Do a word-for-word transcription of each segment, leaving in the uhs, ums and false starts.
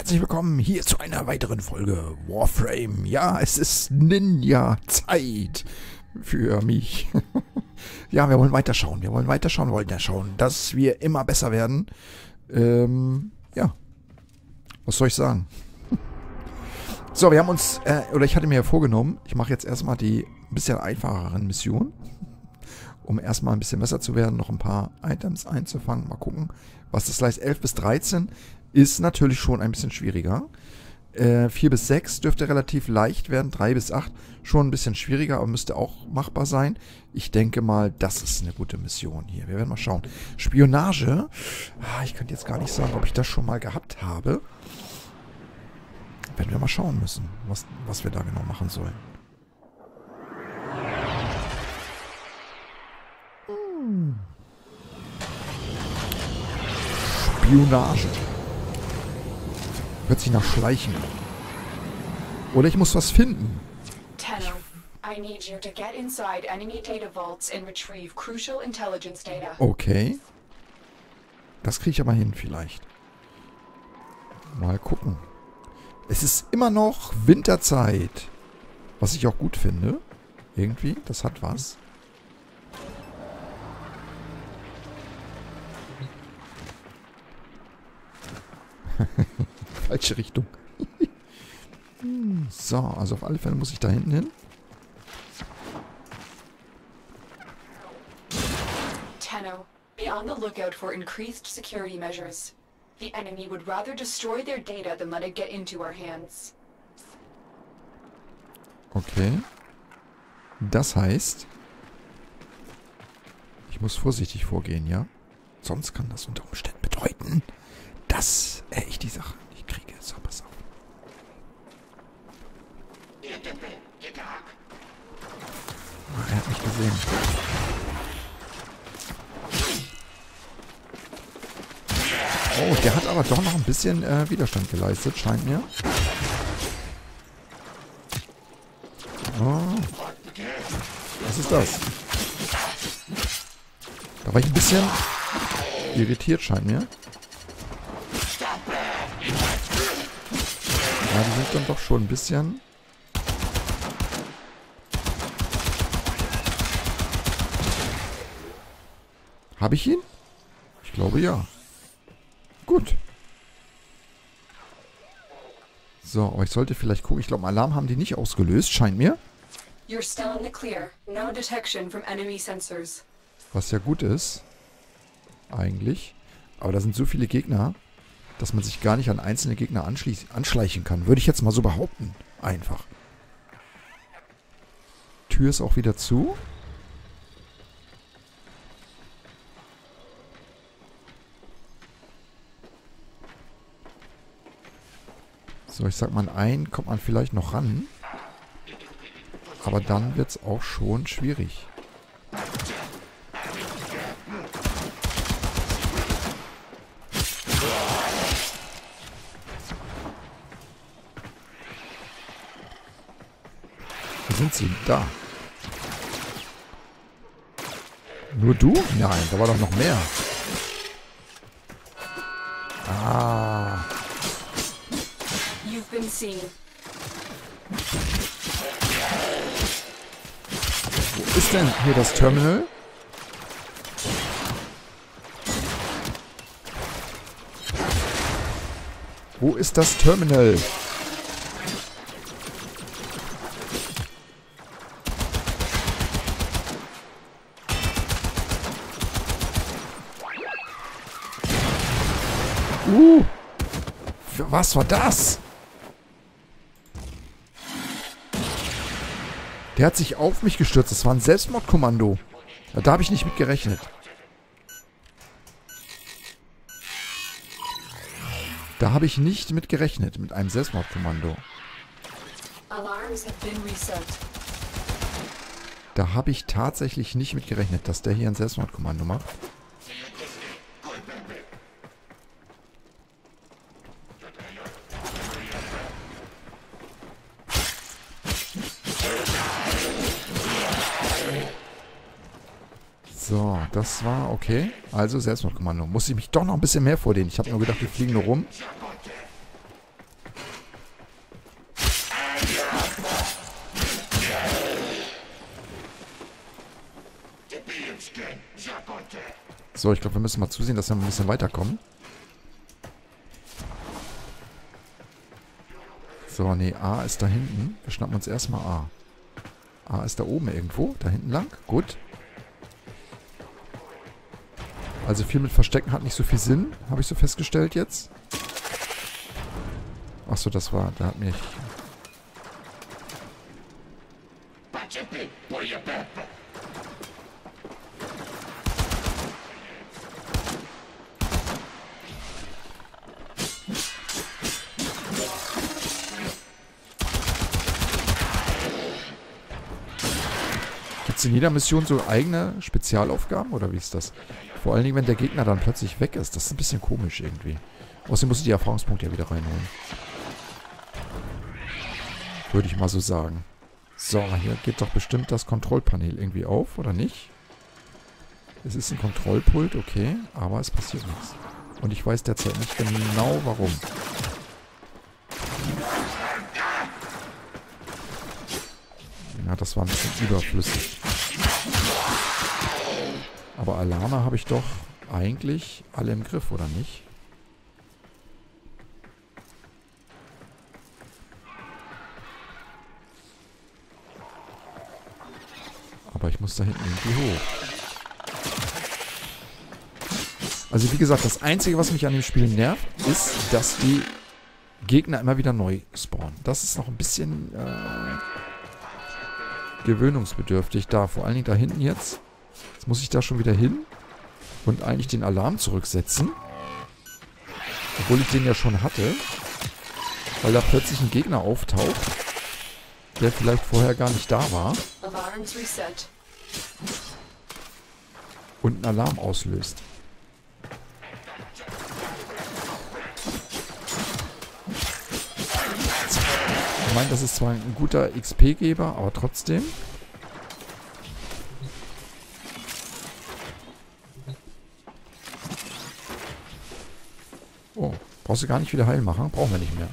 herzlich willkommen hier zu einer weiteren Folge Warframe. Ja, es ist Ninja-Zeit für mich. Ja, wir wollen weiterschauen, wir wollen weiterschauen, wir wollen ja schauen, dass wir immer besser werden. Ähm, ja, was soll ich sagen? So, wir haben uns, äh, oder ich hatte mir ja vorgenommen, ich mache jetzt erstmal die ein bisschen einfacheren Missionen, um erstmal ein bisschen besser zu werden, noch ein paar Items einzufangen. Mal gucken, was das heißt. elf bis dreizehn ist natürlich schon ein bisschen schwieriger. Äh, vier bis sechs dürfte relativ leicht werden. drei bis acht schon ein bisschen schwieriger, aber müsste auch machbar sein. Ich denke mal, das ist eine gute Mission hier. Wir werden mal schauen. Spionage. Ah, ich könnte jetzt gar nicht sagen, ob ich das schon mal gehabt habe. Werden wir mal schauen müssen, was, was wir da genau machen sollen. Hm. Spionage. Hört sich nach Schleichen an. Oder ich muss was finden. Tenno, I need you to get inside enemy data vaults and retrieve crucial intelligence data. Okay. Das kriege ich aber hin vielleicht. Mal gucken. Es ist immer noch Winterzeit. Was ich auch gut finde. Irgendwie, das hat was. Falsche Richtung. So, also auf alle Fälle muss ich da hinten hin. Tenno, be on the lookout for increased security measures. The enemy would rather destroy their data than let it get into our hands. Okay. Das heißt, ich muss vorsichtig vorgehen, ja? Sonst kann das unter Umständen bedeuten, dass äh, ich die Sache nicht kriege. So, pass auf. Ah, er hat mich gesehen. Oh, der hat aber doch noch ein bisschen äh, Widerstand geleistet, scheint mir. Oh. Was ist das? Da war ich ein bisschen irritiert, scheint mir. Ja, die sind dann doch schon ein bisschen... Habe ich ihn? Ich glaube ja. Gut. So, aber ich sollte vielleicht gucken. Ich glaube, Alarm haben die nicht ausgelöst, scheint mir. You're still in the clear. No detection from enemy sensors. Was ja gut ist. Eigentlich. Aber da sind so viele Gegner, dass man sich gar nicht an einzelne Gegner anschleichen kann. Würde ich jetzt mal so behaupten. Einfach. Tür ist auch wieder zu. So, ich sag mal, ein kommt man vielleicht noch ran. Aber dann wird es auch schon schwierig. Wo sind sie? Da. Nur du? Nein, da war doch noch mehr. Ah. You've been seen. Wo ist denn hier das Terminal? Wo ist das Terminal? Uh! Was war das? Der hat sich auf mich gestürzt. Das war ein Selbstmordkommando. Ja, da habe ich nicht mit gerechnet. Da habe ich nicht mit gerechnet, mit einem Selbstmordkommando. Alarms have been reset. Da habe ich tatsächlich nicht mit gerechnet, dass der hier ein Selbstmordkommando macht. So, das war okay. Also Selbstmordkommando. Muss ich mich doch noch ein bisschen mehr vordehnen. Ich habe nur gedacht, die fliegen nur rum. So, ich glaube, wir müssen mal zusehen, dass wir ein bisschen weiterkommen. So, nee, A ist da hinten. Wir schnappen uns erstmal A. A ist da oben irgendwo. Da hinten lang. Gut. Also viel mit Verstecken hat nicht so viel Sinn. Habe ich so festgestellt jetzt. Achso, das war... Da hat mich... Gibt es in jeder Mission so eigene Spezialaufgaben? Oder wie ist das? Vor allen Dingen, wenn der Gegner dann plötzlich weg ist. Das ist ein bisschen komisch irgendwie. Außerdem muss ich die Erfahrungspunkte ja wieder reinholen. Würde ich mal so sagen. So, hier geht doch bestimmt das Kontrollpanel irgendwie auf, oder nicht? Es ist ein Kontrollpult, okay. Aber es passiert nichts. Und ich weiß derzeit nicht genau, warum. Ja, das war ein bisschen überflüssig. Aber Alarme habe ich doch eigentlich alle im Griff, oder nicht? Aber ich muss da hinten irgendwie hoch. Also wie gesagt, das Einzige, was mich an dem Spiel nervt, ist, dass die Gegner immer wieder neu spawnen. Das ist noch ein bisschen äh, gewöhnungsbedürftig da. Vor allen Dingen da hinten jetzt. Jetzt muss ich da schon wieder hin und eigentlich den Alarm zurücksetzen. Obwohl ich den ja schon hatte. Weil da plötzlich ein Gegner auftaucht, der vielleicht vorher gar nicht da war. Und einen Alarm auslöst. Ich meine, das ist zwar ein guter X P-Geber, aber trotzdem. Oh, brauchst du gar nicht wieder heil machen? Brauchen wir nicht mehr.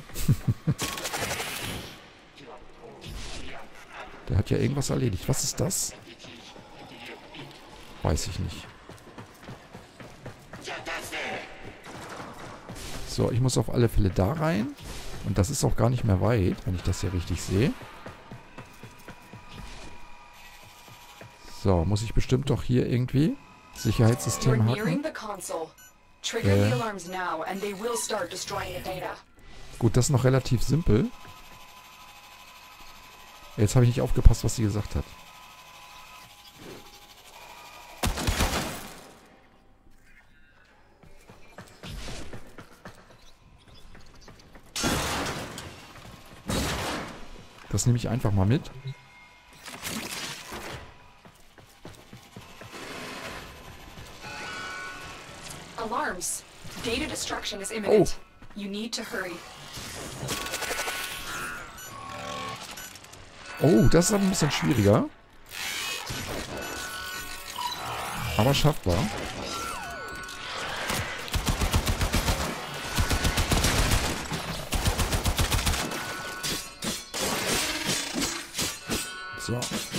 Der hat ja irgendwas erledigt. Was ist das? Weiß ich nicht. So, ich muss auf alle Fälle da rein. Und das ist auch gar nicht mehr weit, wenn ich das hier richtig sehe. So, muss ich bestimmt doch hier irgendwie Sicherheitssystem hacken. Äh. Gut, das ist noch relativ simpel. Jetzt habe ich nicht aufgepasst, was sie gesagt hat. Das nehme ich einfach mal mit. Alarms. Data destruction is imminent. You need to hurry. Oh, das ist aber ein bisschen schwieriger. Aber schaffbar. So.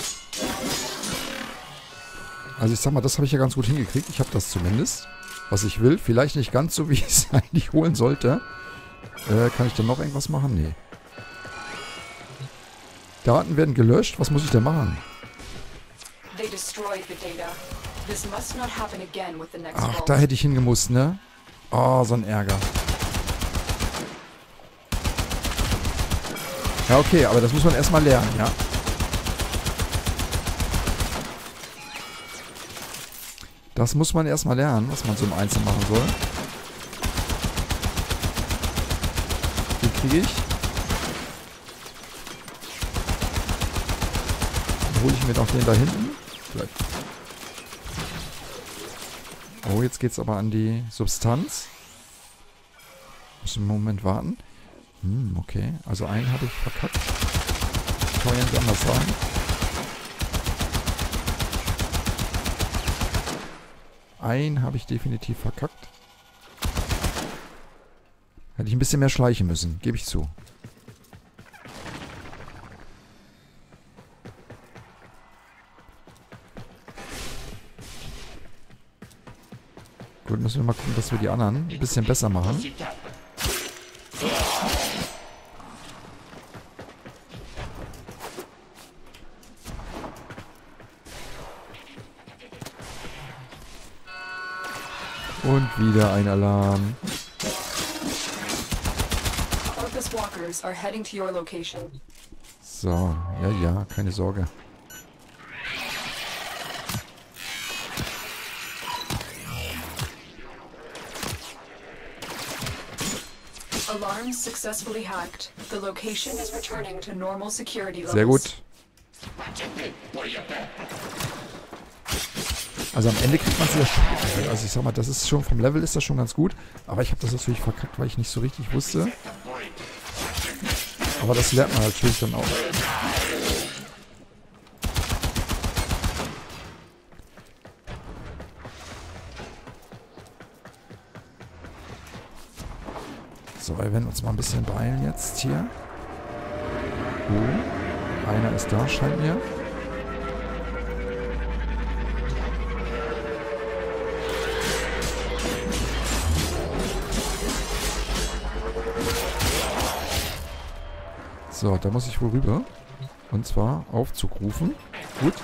Also ich sag mal, das habe ich ja ganz gut hingekriegt. Ich habe das zumindest, was ich will. Vielleicht nicht ganz so, wie ich es eigentlich holen sollte. Äh, kann ich denn noch irgendwas machen? Nee. Daten werden gelöscht. Was muss ich denn machen? Ach, da hätte ich hingemusst, ne? Oh, so ein Ärger. Ja, okay, aber das muss man erstmal lernen, ja? Das muss man erstmal lernen, was man so im Einzelnen machen soll. Die kriege ich. Dann hole ich mir noch den da hinten. Vielleicht. Oh, jetzt geht's aber an die Substanz. Muss einen Moment warten. Hm, okay. Also einen habe ich verkackt. Kann man ja nicht anders sagen. Einen habe ich definitiv verkackt. Hätte ich ein bisschen mehr schleichen müssen, gebe ich zu. müssen wir mal gucken, dass wir die anderen ein bisschen besser machen. Und wieder ein Alarm. Corpus walkers are heading to your location. So, ja, ja, keine Sorge. Alarms successfully hacked. The location is returning to normal security levels. Sehr gut. Also am Ende kriegt man es ja schon. Also ich sag mal, das ist schon, vom Level ist das schon ganz gut. Aber ich habe das natürlich verkackt, weil ich nicht so richtig wusste. Aber das lernt man natürlich dann auch. So, wir werden uns mal ein bisschen beeilen jetzt hier. Oh, einer ist da, scheint mir. So, da muss ich wohl rüber. Und zwar Aufzug rufen. Gut.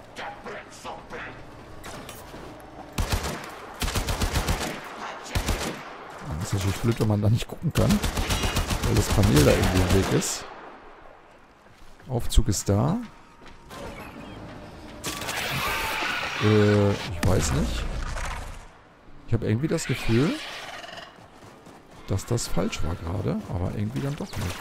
Das ist natürlich blöd, wenn man da nicht gucken kann. Weil das Panel da irgendwie im Weg ist. Aufzug ist da. Äh, ich weiß nicht. Ich habe irgendwie das Gefühl, dass das falsch war gerade. Aber irgendwie dann doch nicht.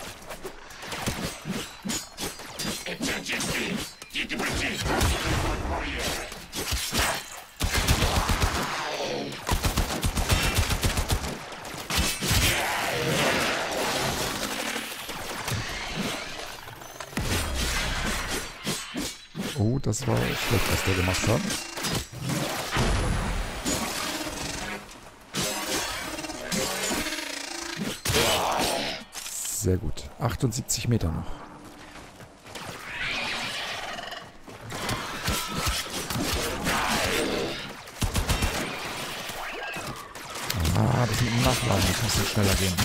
Oh, das war schlecht, was der gemacht hat. Sehr gut. achtundsiebzig Meter noch. Ah, das mit dem Nachladen, das muss jetzt schneller gehen.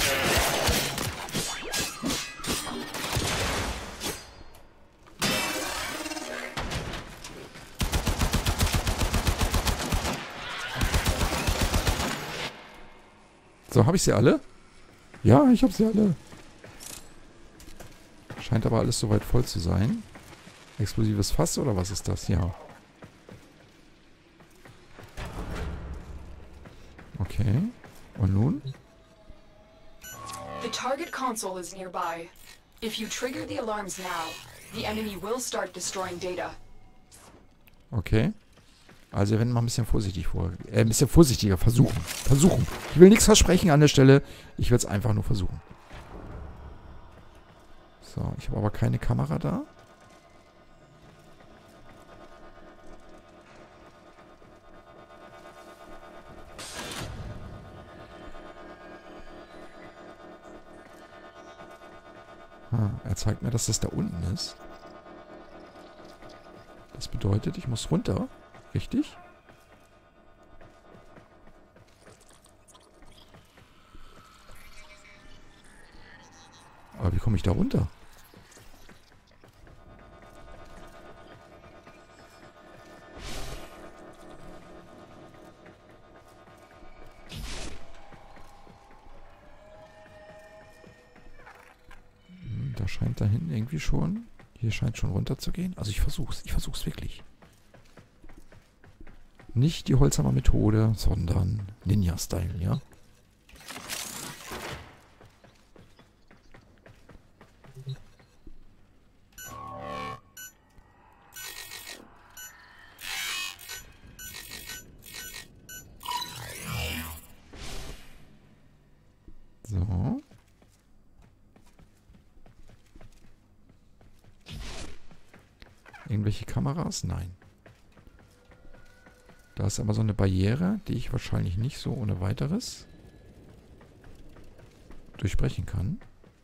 So, habe ich sie alle? Ja, ich habe sie alle. Scheint aber alles soweit voll zu sein. Explosives Fass oder was ist das? Ja. Okay. Und nun? The target console is nearby. If you trigger the alarms now, the enemy will start destroying data. Okay. Also wir werden mal ein bisschen vorsichtig vor. Äh, ein bisschen vorsichtiger versuchen. Versuchen. Ich will nichts versprechen an der Stelle. Ich will es einfach nur versuchen. So, ich habe aber keine Kamera da. Ah, er zeigt mir, dass das da unten ist. Das bedeutet, ich muss runter. Richtig? Aber wie komme ich da runter? Hm, da scheint da hinten irgendwie schon... Hier scheint schon runter zu gehen. Also ich versuch's. Ich versuch's wirklich. Nicht die Holzhammer-Methode, sondern Ninja-Style, ja? So. Irgendwelche Kameras? Nein. Da ist aber so eine Barriere, die ich wahrscheinlich nicht so ohne weiteres durchbrechen kann.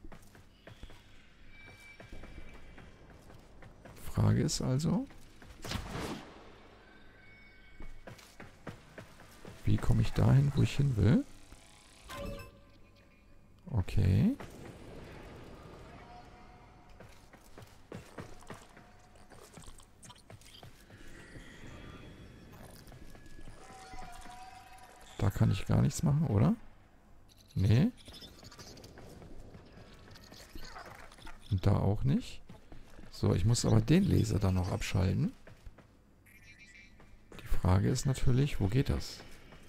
Frage ist also, wie komme ich dahin, wo ich hin will? Okay. Da kann ich gar nichts machen, oder? Nee. Und da auch nicht. So, ich muss aber den Laser dann noch abschalten. Die Frage ist natürlich, wo geht das?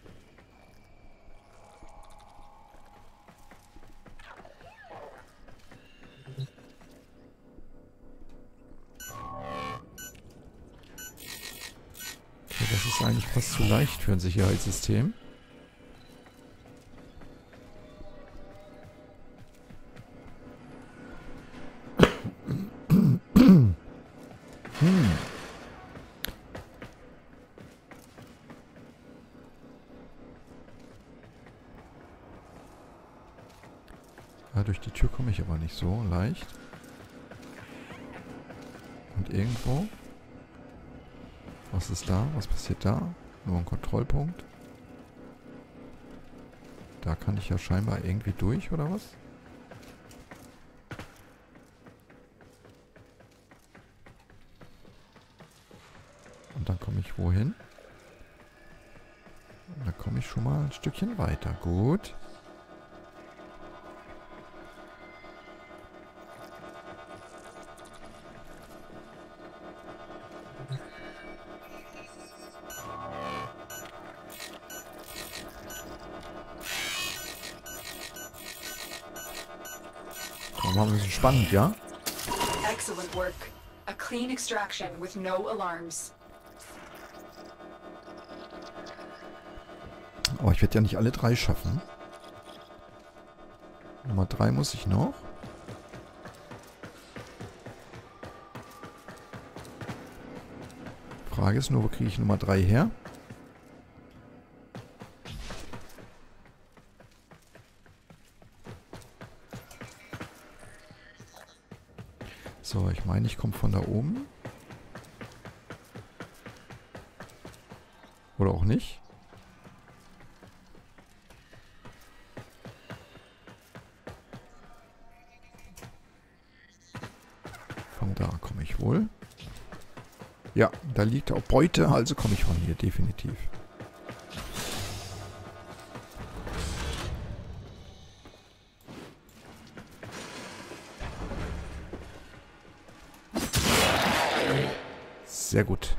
Okay, das ist eigentlich fast zu leicht für ein Sicherheitssystem. Hm. Ja, durch die Tür komme ich aber nicht so leicht. Und irgendwo? Was ist da? Was passiert da? Nur ein Kontrollpunkt. Da kann ich ja scheinbar irgendwie durch, oder was? Und dann komme ich wohin? Da komme ich schon mal ein Stückchen weiter. Gut. Das war ein bisschen spannend, ja? Excellent work. A clean extraction with no alarms. Aber ich werde ja nicht alle drei schaffen. Nummer drei muss ich noch. Frage ist nur, wo kriege ich Nummer drei her? So, ich meine, ich komme von da oben. Oder auch nicht. Von da komme ich wohl. Ja, da liegt auch Beute, also komme ich von hier, definitiv. Sehr gut.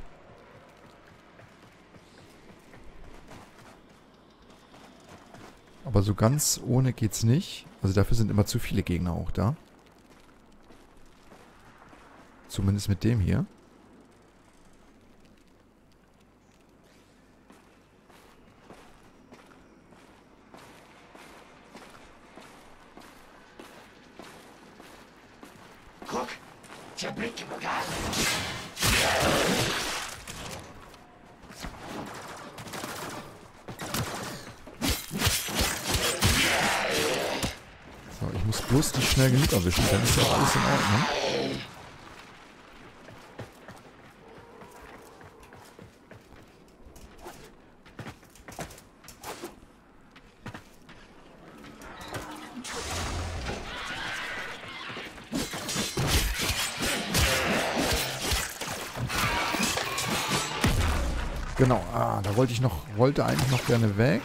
Aber so ganz ohne geht's nicht. Also dafür sind immer zu viele Gegner auch da. Zumindest mit dem hier. Guck, der Blick begann. So, ich muss bloß die schnell genug erwischen, dann ist ja auch alles in Ordnung. Genau, ah, da wollte ich noch, wollte eigentlich noch gerne weg.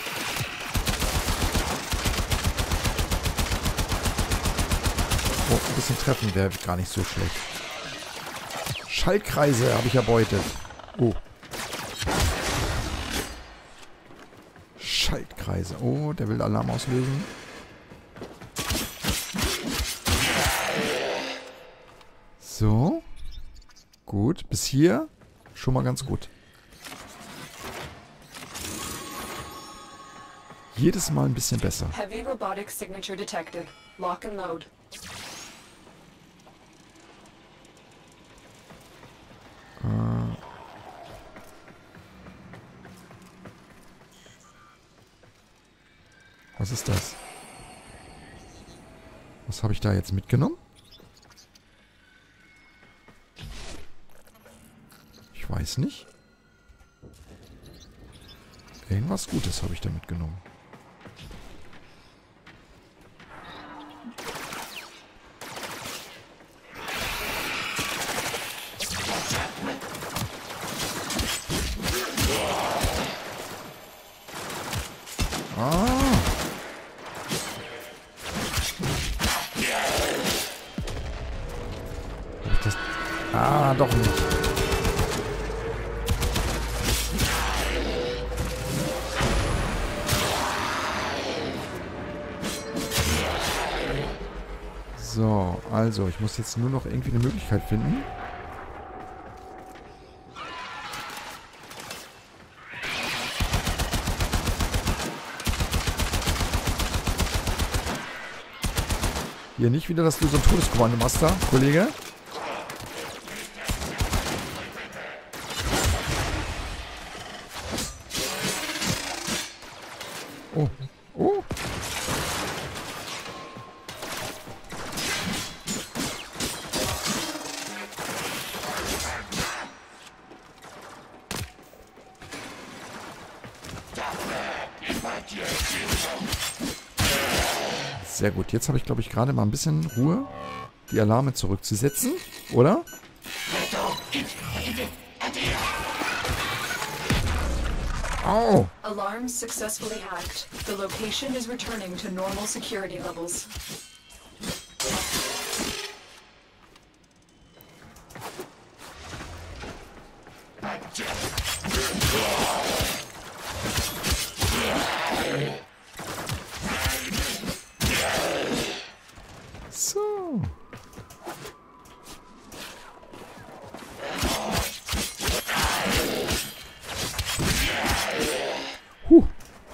Oh, ein bisschen treffen wäre gar nicht so schlecht. Schaltkreise habe ich erbeutet. Oh. Schaltkreise. Oh, der will Alarm auslösen. So. Gut, bis hier schon mal ganz gut. Jedes Mal ein bisschen besser. Heavy robotics signature detected. Lock and load. Äh. Was ist das? Was habe ich da jetzt mitgenommen? Ich weiß nicht. Irgendwas Gutes habe ich da mitgenommen. Ah. Das, ah, doch nicht. So, also, ich muss jetzt nur noch irgendwie eine Möglichkeit finden. Hier nicht wieder, dass du so ein Todeskommando machst da, Kollege. Oh. Oh. Sehr gut. Jetzt habe ich, glaube ich, gerade mal ein bisschen Ruhe, die Alarme zurückzusetzen, oder? Au! Alarms successfully hacked. The location is returning to normal security levels. So. Huh.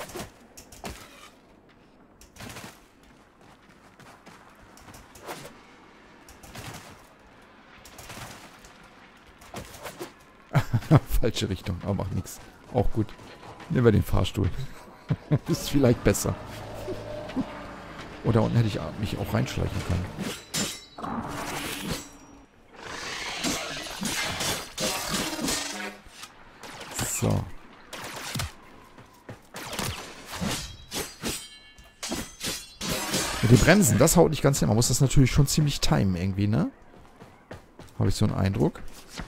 Falsche Richtung, aber macht nichts. Auch gut. Nehmen wir den Fahrstuhl. Ist vielleicht besser. Oder unten hätte ich mich auch reinschleichen können. So. Mit den Bremsen, das haut nicht ganz hin. Man muss das natürlich schon ziemlich timen irgendwie, ne? Habe ich so einen Eindruck.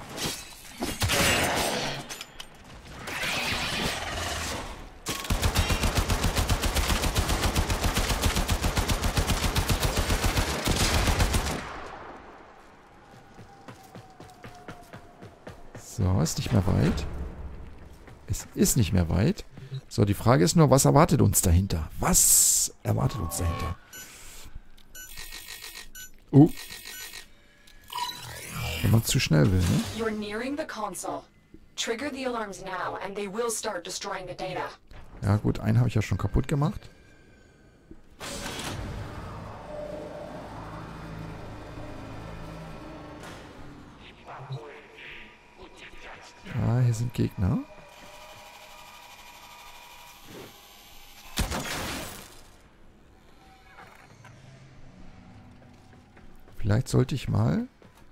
So, ist nicht mehr weit. Es ist nicht mehr weit. So, die Frage ist nur, was erwartet uns dahinter? Was erwartet uns dahinter? Oh. Wenn man zu schnell will, ne? You're nearing the console. Trigger the alarms now and they will start destroying the data. Ja gut, einen habe ich ja schon kaputt gemacht. Ah, hier sind Gegner. Vielleicht sollte ich mal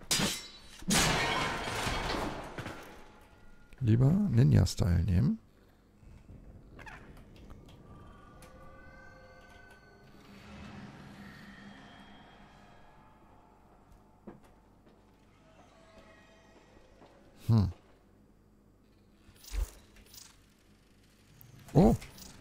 lieber Ninja-Style nehmen. Hm. Oh.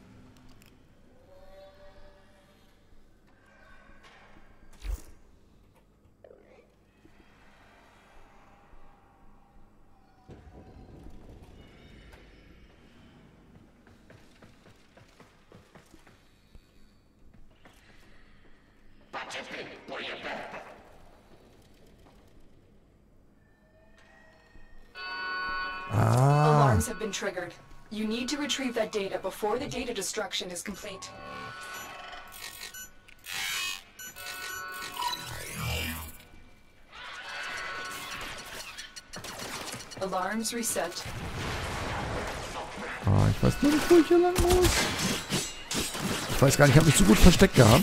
Ah. Alarms have been triggered. You need to retrieve that data before the data destruction is complete. Alarms reset. Ah, ich weiß nur nicht, wo ich hier lang muss. Ich weiß gar nicht, ich habe mich zu gut versteckt gehabt.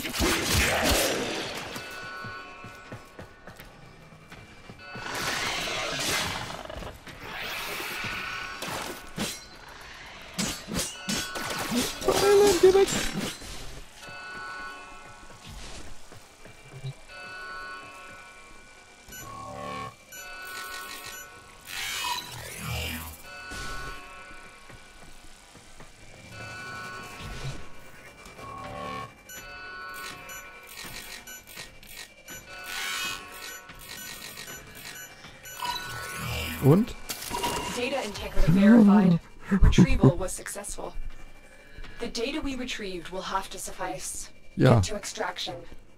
Und? Data integrity verified. Retrieval was successful. The data we retrieved will have to suffice. Ja. Get to extraction.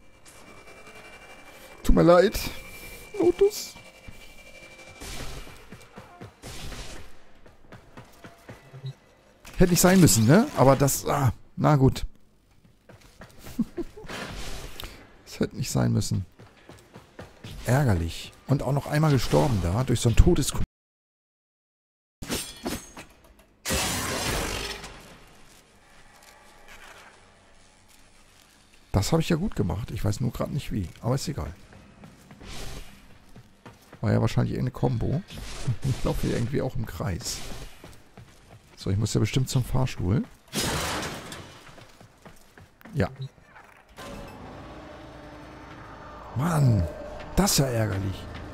Tut mir leid. Lotus. Hätte nicht sein müssen, ne? Aber das... Ah, na gut. Das hätte nicht sein müssen. Ärgerlich. Und auch noch einmal gestorben da, durch so ein Todeskuh. Das habe ich ja gut gemacht. Ich weiß nur gerade nicht wie. Aber ist egal. War ja wahrscheinlich irgendeine Combo. Ich laufe hier irgendwie auch im Kreis. So, ich muss ja bestimmt zum Fahrstuhl. Ja. Mann, das ist ja ärgerlich.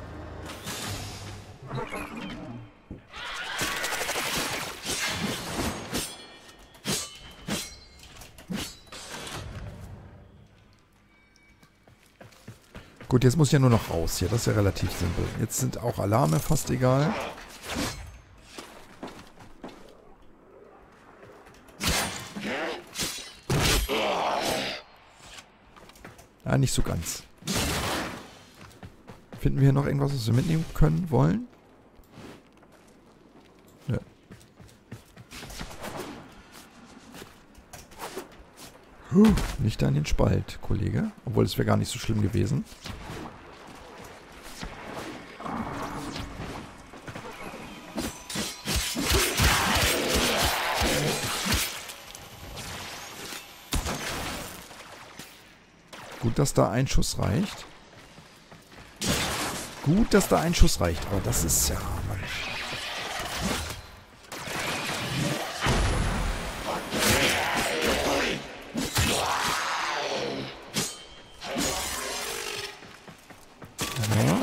Gut, jetzt muss ich ja nur noch raus hier. Das ist ja relativ simpel. Jetzt sind auch Alarme fast egal. Ja, nicht so ganz. Finden wir hier noch irgendwas, was wir mitnehmen können, wollen? Nö. Huh, nicht da in den Spalt, Kollege. Obwohl, es wäre gar nicht so schlimm gewesen. Gut, dass da ein Schuss reicht. Gut, dass da ein Schuss reicht. Aber das ist ja... Mann. Ja.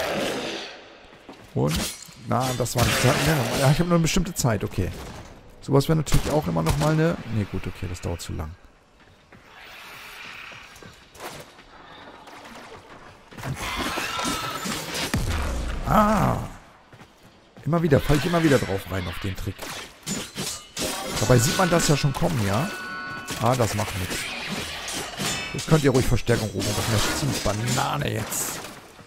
Und? Na, das war nicht... Ja, ich habe nur eine bestimmte Zeit. Okay. Sowas wäre natürlich auch immer noch mal eine... Ne, gut, okay, das dauert zu lang. Ah. Immer wieder, falle ich immer wieder drauf rein auf den Trick. Dabei sieht man das ja schon kommen, ja? Ah, das macht nichts. Jetzt könnt ihr ruhig Verstärkung rufen. Das ist eine ziemlich Banane jetzt.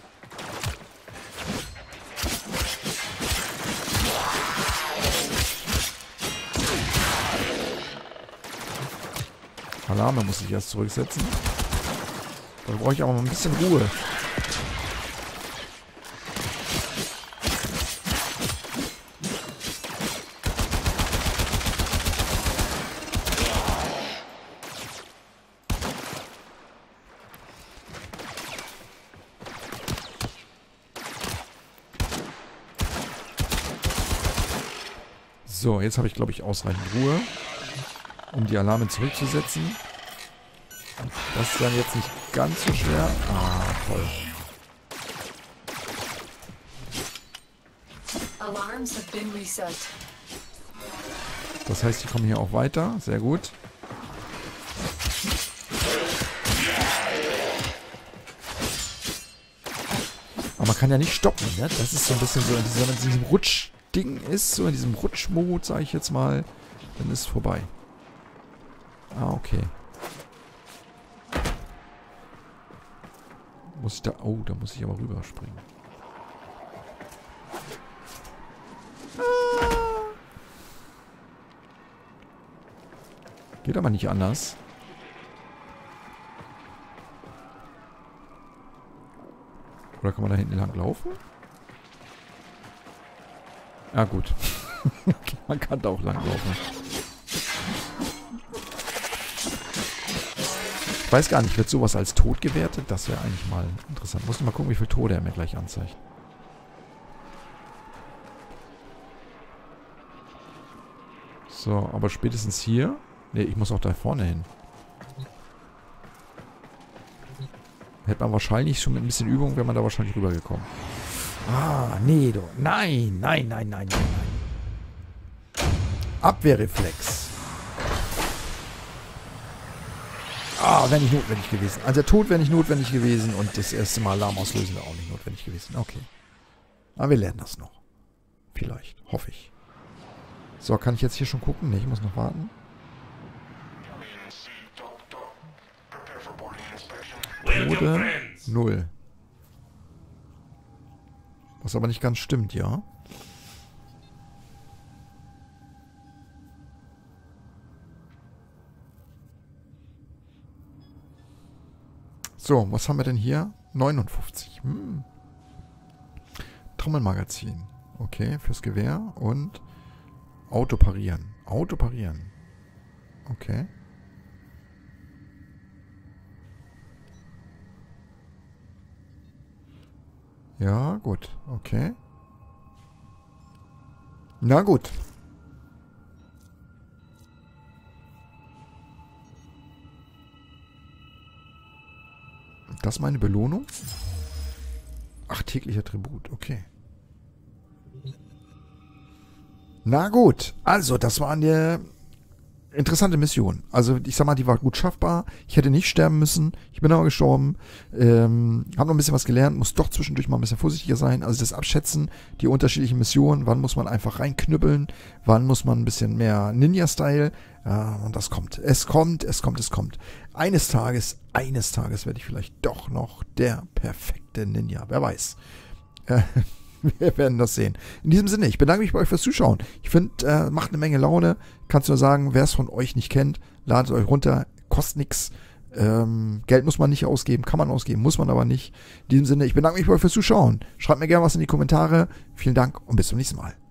Alarme muss ich erst zurücksetzen. Da brauche ich aber mal ein bisschen Ruhe. So, jetzt habe ich, glaube ich, ausreichend Ruhe, um die Alarme zurückzusetzen. Das ist dann jetzt nicht ganz so schwer. Ah, toll. Alarms have been reset. Das heißt, die kommen hier auch weiter. Sehr gut. Aber man kann ja nicht stoppen, ne? Das ist so ein bisschen so, in diesem, in diesem Rutschding ist, so in diesem Rutschmod, sage ich jetzt mal. Dann ist es vorbei. Ah, okay. Muss ich da... Oh, da muss ich aber rüberspringen. Ah. Geht aber nicht anders. Oder kann man da hinten lang laufen? Ja, gut. Man kann da auch lang laufen. Ich weiß gar nicht, wird sowas als tot gewertet? Das wäre eigentlich mal interessant. Muss ich mal gucken, wie viele Tode er mir gleich anzeigt. So, aber spätestens hier... Ne, ich muss auch da vorne hin. Hätte man wahrscheinlich schon mit ein bisschen Übung, wäre man da wahrscheinlich rübergekommen. Ah, nee, du. Nein, nein, nein, nein, nein, nein. Abwehrreflex. Ah, wäre nicht notwendig gewesen. Also der Tod wäre nicht notwendig gewesen und das erste Mal Alarm auslösen wäre auch nicht notwendig gewesen. Okay. Aber wir lernen das noch. Vielleicht. Hoffe ich. So, kann ich jetzt hier schon gucken? Ne, ich muss noch warten. Tode null. Was aber nicht ganz stimmt, ja. So, was haben wir denn hier? neunundfünfzig. Hm. Trommelmagazin. Okay, fürs Gewehr. Und Auto parieren. Auto parieren. Okay. Ja, gut. Okay. Na gut. Das ist meine Belohnung? Ach, täglicher Tribut. Okay. Na gut. Also, das war eine interessante Mission. Also, ich sag mal, die war gut schaffbar. Ich hätte nicht sterben müssen. Ich bin aber gestorben. Ähm, hab noch ein bisschen was gelernt. Muss doch zwischendurch mal ein bisschen vorsichtiger sein. Also, das Abschätzen, die unterschiedlichen Missionen. Wann muss man einfach reinknüppeln? Wann muss man ein bisschen mehr Ninja-Style? Ja, und das kommt. Es kommt, es kommt, es kommt. Eines Tages, eines Tages werde ich vielleicht doch noch der perfekte Ninja. Wer weiß. Äh, wir werden das sehen. In diesem Sinne, ich bedanke mich bei euch fürs Zuschauen. Ich finde, äh, macht eine Menge Laune. Kannst nur sagen, wer es von euch nicht kennt, ladet euch runter. Kostet nichts. Ähm, Geld muss man nicht ausgeben, kann man ausgeben, muss man aber nicht. In diesem Sinne, ich bedanke mich bei euch fürs Zuschauen. Schreibt mir gerne was in die Kommentare. Vielen Dank und bis zum nächsten Mal.